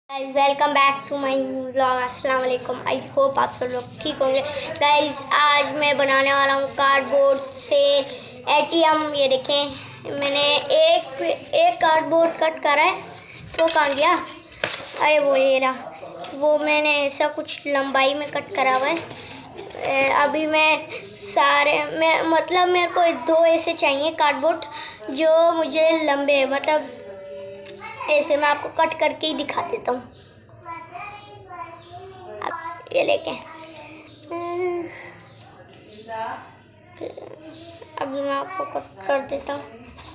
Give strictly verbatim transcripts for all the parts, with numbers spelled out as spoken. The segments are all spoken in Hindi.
Guys welcome back to my vlog. अस्सलाम वालेकुम। आई होप आप सब लोग ठीक होंगे। गाइस आज मैं बनाने वाला हूँ कार्डबोर्ड से एटीएम। ये देखें, मैंने एक एक कार्डबोर्ड कट करा है। वो कहाँ गया? अरे वो ये रहा। वो मैंने ऐसा कुछ लंबाई में कट करा हुआ है। अभी मैं सारे मैं मतलब मेरे को दो ऐसे चाहिए कार्डबोर्ड जो मुझे लंबे, मतलब ऐसे मैं आपको कट करके ही दिखा देता हूँ। ये लेके अभी मैं आपको कट कर देता हूँ।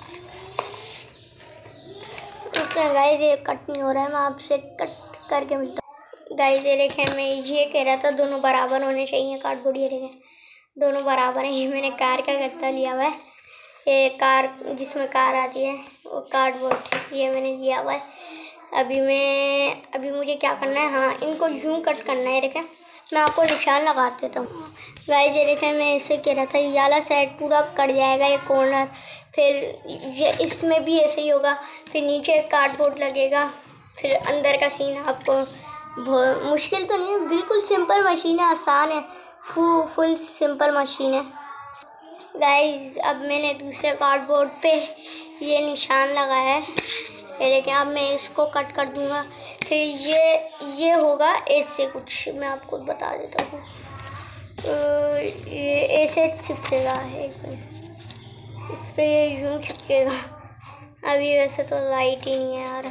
गाइस ये कट नहीं हो रहा है, मैं आपसे कट करके मिलता हूँ। गाइस ये देखें, मैं ये कह रहा था दोनों बराबर होने चाहिए कार्डबोर्ड। ये देखें दोनों बराबर हैं। ये मैंने कार का गत्ता लिया हुआ है। ये कार जिसमें कार आती है वो कार्डबोर्ड ये मैंने लिया हुआ है। अभी मैं अभी मुझे क्या करना है, हाँ इनको यूँ कट करना है। देखें मैं आपको निशान लगा देता हूँ। गाइस ये देखें, मैं इससे कह रहा था ये वाला साइड पूरा कट जाएगा, ये कॉर्नर। फिर ये इसमें भी ऐसे ही होगा। फिर नीचे कार्डबोर्ड लगेगा। फिर अंदर का सीन आपको बहुत मुश्किल तो नहीं है, बिल्कुल सिंपल मशीन है, आसान है, फुल फुल सिंपल मशीन है। गाइस अब मैंने दूसरे कार्डबोर्ड पे ये निशान लगाया है। ये देखें, अब मैं इसको कट कर दूंगा। फिर ये ये होगा ऐसे कुछ, मैं आपको बता देता हूँ। तो ये ऐसे चिपकेगा, एक मिनट, इस पे ये यूँ चिपकेगा। अभी वैसे तो लाइट ही नहीं है यार,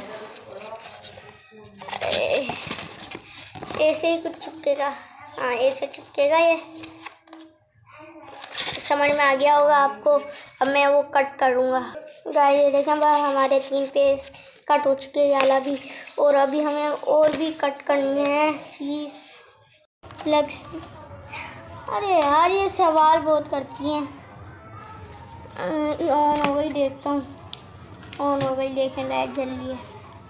ऐसे ही कुछ चिपकेगा। हाँ ऐसे चिपकेगा, ये समझ में आ गया होगा आपको। अब मैं वो कट करूँगा। गाइस ये देखें भाई, हमारे तीन पेज कट हो चुके हैं वाला भी, और अभी हमें और भी कट करनी है चीज़ लग। अरे यार ये सवाल बहुत करती हैं। ऑन हो गई, देखता हूँ ऑन हो गई। देखें लाइट जल रही है।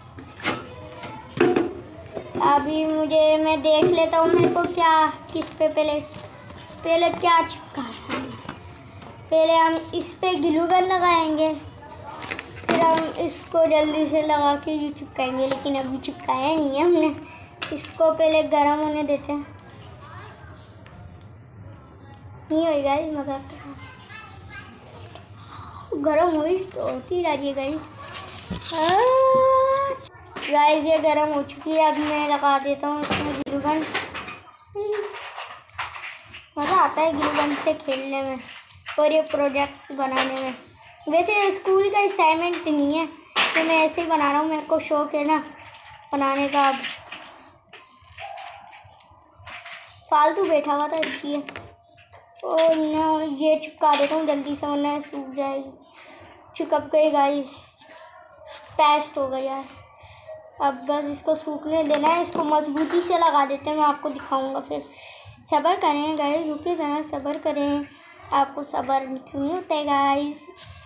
अभी मुझे मैं देख लेता हूँ मेरे को क्या किस पे पहले पहले क्या चिपका है। पहले हम इस पे ग्लू गन लगाएंगे, फिर हम इसको जल्दी से लगा के ये चिपकाएंगे। लेकिन अभी चिपकाया नहीं है हमने, इसको पहले गर्म होने देते हैं। नहीं होगा गाइस, मजाक कर रहा हूँ। गर्म हुई तो होती जा रही है गाइस। गाइस ये गर्म हो चुकी है। अब मैं लगा देता हूँ इसमें ग्लू गन। मज़ा आता है ग्लू गन से खेलने में और ये प्रोजेक्ट्स बनाने में। वैसे स्कूल का असाइनमेंट नहीं है, तो मैं ऐसे ही बना रहा हूँ, मेरे को शौक है ना बनाने का। अब फालतू बैठा हुआ था इसलिए। और ना ये चिपका देता हूँ जल्दी से, वरना सूख जाएगी। चिपक गई गाइस, पेस्ट हो गया यार। अब बस इसको सूखने देना है। इसको मजबूती से लगा देते हैं, मैं आपको दिखाऊंगा। फिर सब्र करें गाइस, रुके ज़रा, सब्र करें। आपको सब्र क्यों नहीं होता है गाइस।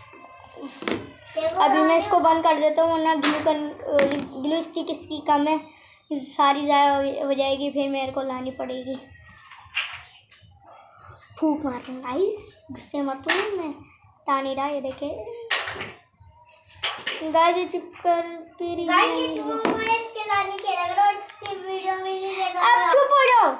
अभी मैं इसको बंद कर देता हूँ, वरना ग्लू कर ग्लू स्टिक इसकी कम है, सारी ज़ाया हो जाएगी, फिर मेरे को लानी पड़ेगी। फूक मारते हैं गाइस, गुस्से मत हो, मैं ता नहीं रहा। ये देखे गाइस ये चिपकर तेरी अब चुप हो जाओ।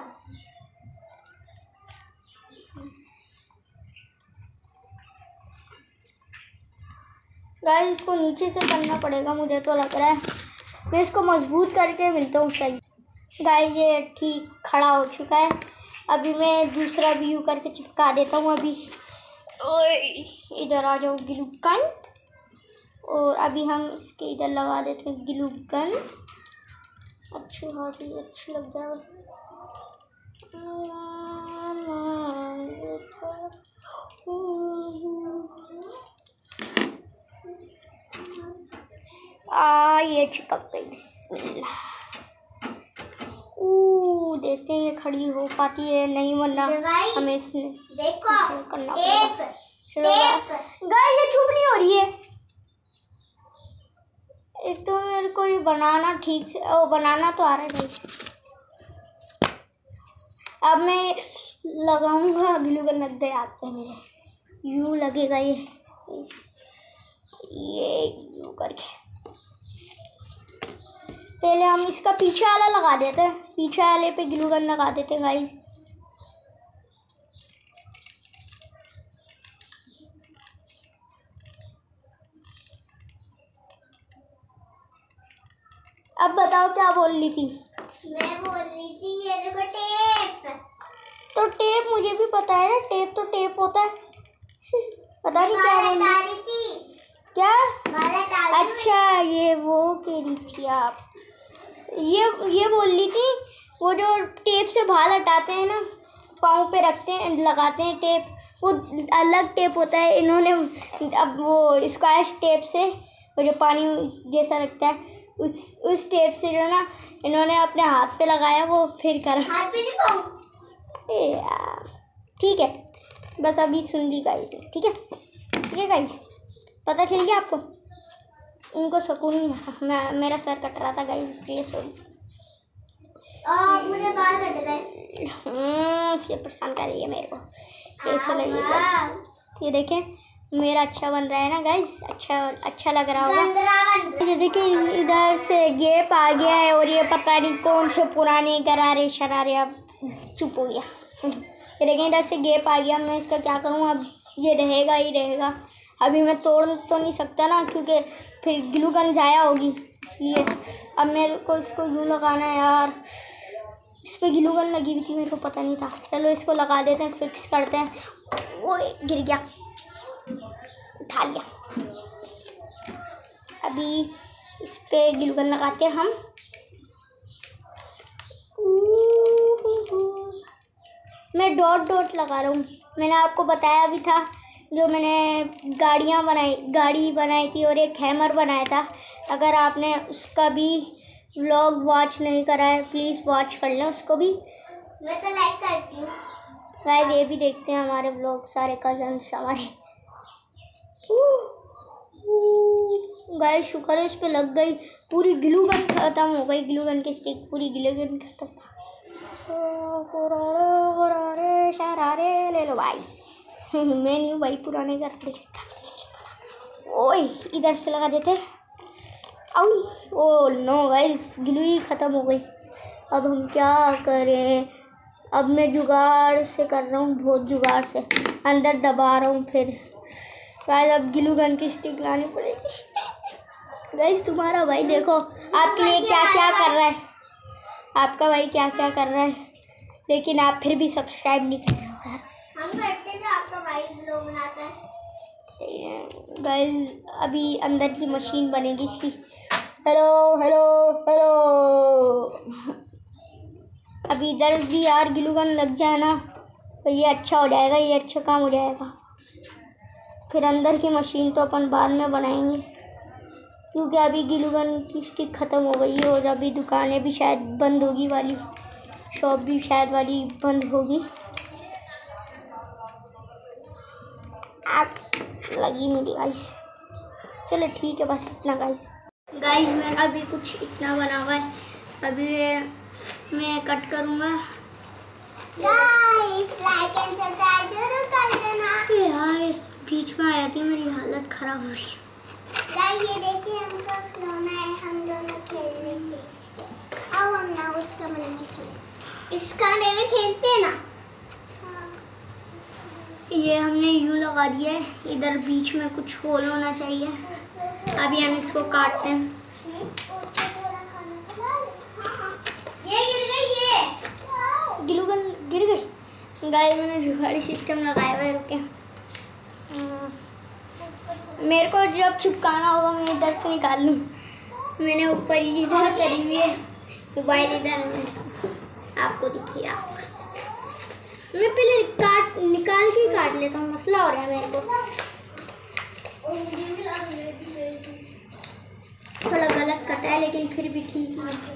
गाइस इसको नीचे से करना पड़ेगा, मुझे तो लग रहा है। मैं इसको मजबूत करके मिलता हूँ सही। गाइस ये ठीक खड़ा हो चुका है। अभी मैं दूसरा भी यूँ करके चिपका देता हूँ। अभी इधर आ जाओ ग्लू गन, और अभी हम इसके इधर लगा देते हैं ग्लू गन। अच्छी खासी अच्छी लग जाएगा। आ ये चिपक गई। बिस्मिल्लाह। ओ देखते हैं ये खड़ी हो पाती है नहीं, वरना हमें इसमें देखो करना पड़ेगा। चलो गाइस ये चुप नहीं हो रही है। एक तो मेरे को ये बनाना ठीक से ओ बनाना तो आ रहा है। अब मैं लगाऊंगा ग्लू गन। लग गए आते हैं मेरे, यूँ लगेगा ये ये यूँ करके। पहले हम इसका पीछे वाला लगा देते हैं, पीछे वाले पे ग्लू गन लगा देते हैं गाइस। अब बताओ क्या बोल रही थी? मैं बोल रही थी ये देखो टेप। तो टेप मुझे भी पता है ना, टेप तो टेप होता है। पता नहीं क्या बोल रही थी। क्या? बाल अच्छा ये वो कह रही थी आप, ये ये बोल रही थी वो जो टेप से बाल हटाते हैं ना, पाँव पे रखते हैं, लगाते हैं टेप, वो अलग टेप होता है। इन्होंने अब वो स्क्वैश टेप से, वो जो पानी जैसा लगता है, उस उस टेप से जो ना इन्होंने अपने हाथ पे लगाया, वो फिर करा। हाथ पे नहीं पाऊँ। अरे यार ठीक है, बस अभी सुन ली गाइस ने, ठीक है ठीक है गाइस, पता चल गया आपको? इनको सुकून, मैं मेरा सर कट रहा था गाइस, इसलिए सॉरी। और मुझे बाल कट रहे। हम्म ये परेशान कर रही है मेरे को, कैसा लगेगा? ये देखें मेरा अच्छा बन रहा है ना गाइस, अच्छा अच्छा लग रहा होगा। ये देखिए इधर से गैप आ गया है, और ये पता नहीं कौन से पुराने गरारे शरारे, अब चुप हो गया। ये देखें इधर से गैप आ गया, मैं इसका क्या करूँ? अब ये रहेगा ही रहेगा, अभी मैं तोड़ तो नहीं सकता ना, क्योंकि फिर ग्लू गन ज़ाया होगी, इसलिए अब मेरे को इसको यूँ लगाना है यार। इस पर ग्लू गन लगी हुई थी, मेरे को पता नहीं था। चलो इसको लगा देते हैं, फिक्स करते हैं। वो गिर गया, उठा लिया। अभी इस पे ग्लू गन लगाते हैं हम। मैं डॉट डॉट लगा रहा हूँ। मैंने आपको बताया भी था, जो मैंने गाड़ियाँ बनाई गाड़ी बनाई थी और एक हैमर बनाया था। अगर आपने उसका भी व्लॉग वॉच नहीं करा है, प्लीज़ वॉच कर लें उसको भी। मैं तो लाइक करती हूँ गाइस, ये भी देखते हैं हमारे व्लॉग, सारे कजन्स हमारे। गाइस शुक्र है इस पे लग गई, पूरी ग्लू गन खत्म हो गई, ग्लू गन की स्टिक पूरी ग्लू गन खत्म। शरारे ले लो भाई। मैं नहीं हूँ भाई, पुराने घर पे। ओए इधर से लगा देते। ओ नो गाइस, ग्लू ही ख़त्म हो गई। अब हम क्या करें? अब मैं जुगाड़ से कर रहा हूँ, बहुत जुगाड़ से अंदर दबा रहा हूँ। फिर गाइस अब ग्लू गन की स्टिक लानी पड़ेगी। गाइस तुम्हारा भाई देखो आपके लिए क्या क्या कर रहा है, आपका भाई क्या क्या कर रहा है, लेकिन आप फिर भी सब्सक्राइब नहीं कर रहे हो यार। हम करते हैं तो आपका भाई व्लॉग बनाता है। गाइस अभी अंदर की मशीन बनेगी इसकी। Hello hello hello. अभी इधर भी यार ग्लू गन लग जाए ना तो ये अच्छा हो जाएगा, ये अच्छा काम हो जाएगा। फिर अंदर की मशीन तो अपन बाद में बनाएंगे, क्योंकि अभी ग्लू गन की स्टिक ख़त्म हो गई है और अभी दुकानें भी शायद बंद होगी, वाली शॉप भी शायद वाली बंद होगी। आप लगी नहीं रही गाइस। चलो ठीक है, बस इतना गाइस। गाइस मैंने अभी कुछ इतना बना हुआ है, अभी मैं कट करूँगा। गाइस लाइक एंड सब्सक्राइब जरूर कर देना। यार इस बीच में आया थी, मेरी हालत ख़राब हो रही है। गाइस ये देखिए हमका खिलौना है, हम दोनों खेल लेंगे इसके। अब हम ना उस कमरे में खेलते, इस कमरे में खेलते हैं ना। ये हमने यूँ लगा दिया है, इधर बीच में कुछ होल होना चाहिए। अभी हम इसको काटते हैं। ये गिर गई, ये ग्लू गन गिर गई। गाइस मैंने जुगाड़ी सिस्टम लगाया हुआ है, रुके। मेरे को जब चिपकाना होगा मैं इधर से निकाल लूँ। मैंने ऊपर ही इधर करी हुई है, मोबाइल इधर आपको दिखी आप। मैं पहले काट निकाल के काट लेता हूँ, मसला हो रहा है मेरे को। थोड़ा गलत कटा है लेकिन फिर भी ठीक ही है।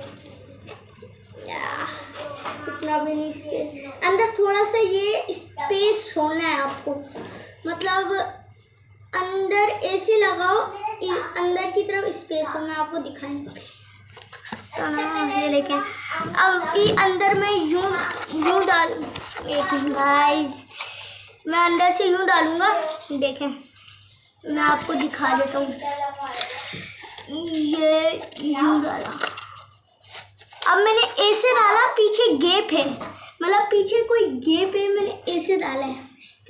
इतना भी नहीं स्पेस, अंदर थोड़ा सा ये स्पेस छोड़ना है आपको, मतलब अंदर ऐसे लगाओ, अंदर की तरफ स्पेस हो। मैं आपको दिखाएंगे तो हाँ, ये देखें। अब ये अंदर में यूँ यूँ डाल, एक गाइस मैं अंदर से यूँ डालूँगा, देखें मैं आपको दिखा देता हूँ। ये यूँ डाला, ऐसे डाला, पीछे गैप है, मतलब पीछे कोई गैप है, मैंने ऐसे डाला है।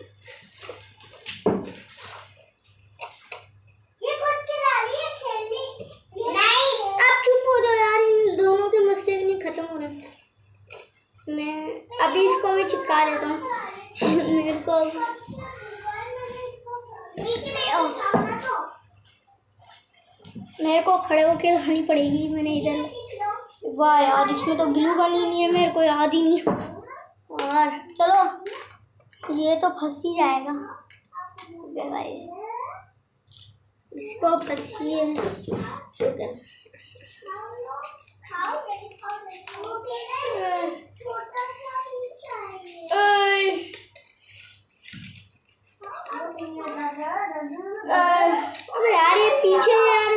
ये खुद की डाली है, खेलनी नहीं, आप चुप हो जाओ यार, इन दोनों के मसले नहीं खत्म हो रहे। मैं अभी इसको मैं चिपका देता हूँ। मेरे को मेरे को खड़े होके लानी पड़ेगी। मैंने इधर, वाह यार, इसमें तो ग्लू गन ही नहीं है, मेरे को याद ही नहीं। और चलो, ये तो फंस ही जाएगा भाई, इसको फंसिए। अबे यार, ये पीछे यार,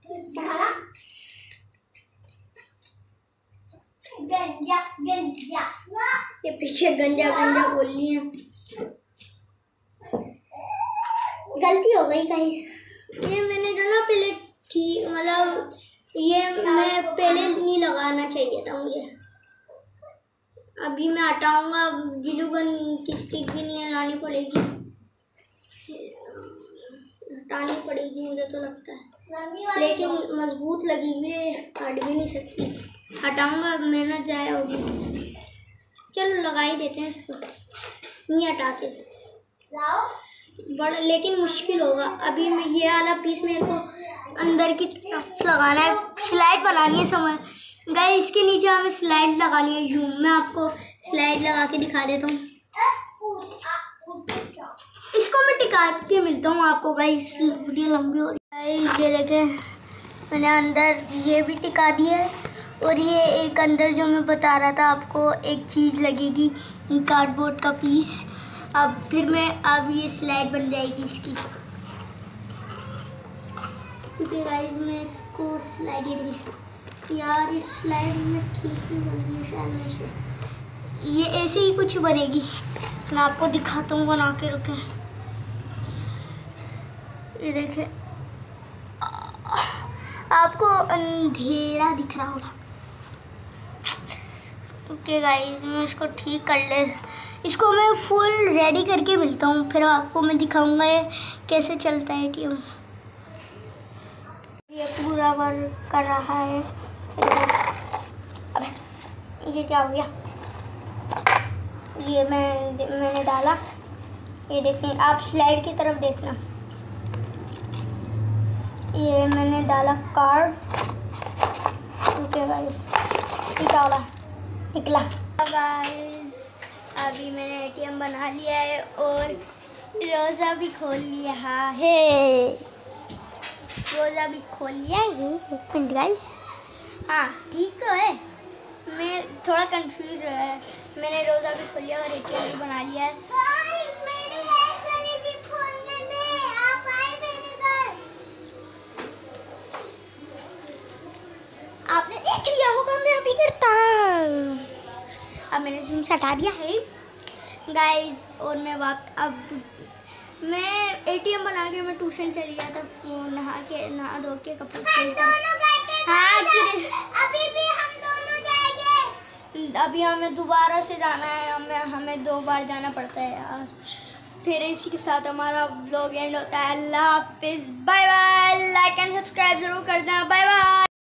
गंजा गंजा ये पीछे गंजा गंजा बोल रही है। गलती हो गई गाइस, ये मैंने जो ना पहले ठीक, मतलब ये मैं पहले नहीं लगाना चाहिए था मुझे। अभी मैं हटाऊंगा, ग्लू गन की स्टिक भी नहीं लानी पड़ेगी, हटानी पड़ेगी मुझे तो लगता है, लेकिन मजबूत लगी हुई है, हट भी नहीं सकती। हटाऊंगा, मेहनत जाया होगी। चलो लगा ही देते हैं इसको, नहीं हटाते बड़ा, लेकिन मुश्किल होगा। अभी मैं ये वाला पीस मेरे को अंदर की तरफ लगाना है, स्लाइड बनानी है समझ गए। इसके नीचे हमें स्लाइड लगानी है, यूं मैं आपको स्लाइड लगा के दिखा देता हूँ। इसको मैं टिका के मिलता हूँ आपको गाइस, वीडियो लंबी हो रही है। ये देखें, मैंने अंदर ये भी टिका दिया है, और ये एक अंदर जो मैं बता रहा था आपको, एक चीज़ लगेगी, कार्डबोर्ड का पीस। अब फिर मैं अब ये स्लाइड बन जाएगी इसकी, क्योंकि गाइस मैं इसको स्लाइड ही देखिए यार, इस स्लाइड में ठीक नहीं बन रही है शायद मेरे से। ये ऐसे ही कुछ बनेगी, मैं आपको दिखाता हूँ बना के। रुके, ये देखिए, आपको अंधेरा दिख रहा होगा। ओके गाइस, मैं इसको ठीक कर ले, इसको मैं फुल रेडी करके मिलता हूँ, फिर आपको मैं दिखाऊंगा ये कैसे चलता है एटीएम। ये पूरा वर्क कर रहा है। अबे ये क्या हो गया, ये मैं मैंने डाला, ये देखें, आप स्लाइड की तरफ देखना, ये मैंने डाला कार्ड। ओके गाइस, निकाला निकला गाइस। अभी मैंने एटीएम बना लिया है और रोज़ा भी खोल लिया है, रोज़ा भी खोल लिया है। एक मिनट गाइस, हाँ ठीक तो है, मैं थोड़ा कंफ्यूज हो रहा है। मैंने रोज़ा भी खोल लिया और एटीएम भी बना लिया है। गाइस, मेरी हेल्प करी थी खोलने में, आप आए मेरे घर। आपने देख लिया होगा मैं अभी करता। अब मैंने जूम से हटा दिया है गाइस, और मैं वाप अब मैं एटीएम बना के मैं ट्यूशन चली गया था, फोन नहा के नहा धो के कपड़े हम दोनों गए थे, हाँ, अभी भी हम दोनों जाएंगे। अभी हमें दोबारा से जाना है, हमें हमें दो बार जाना पड़ता है यार। फिर इसी के साथ हमारा व्लॉग एंड होता है। अल्लाह हाफिज़, bye bye. Like and subscribe जरूर कर देना, बाय बाय।